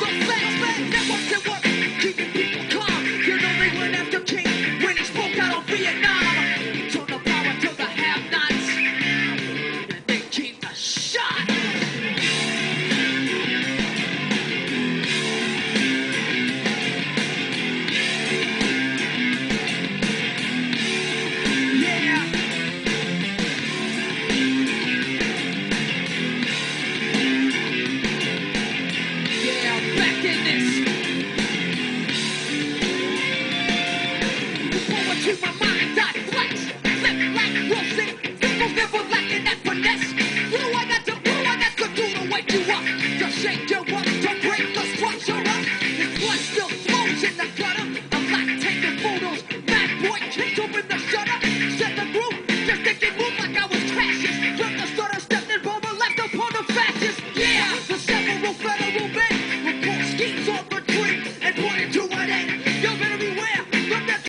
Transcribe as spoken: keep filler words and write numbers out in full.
the facts. Networks at work, keeping people calm. You know they went after King when he spoke out on Vietnam. He turned the power to the have-nots, and they came to shot. Yeah. Yeah, back in this. The poetry, my mind dot flex. Flip like Wilson. Fingers never lacking that finesse. What do I got to, what do I got to do to wake you up? To shake you up, to break the structure up. This blood still flows in the gutter. I'm like taking photos. Mad boy kicked open the shutter. Set the groove, just thinking move like I was crashes. From the stutter, stepped in, bomber left upon the fascists. Yeah, the several federal men report schemes on the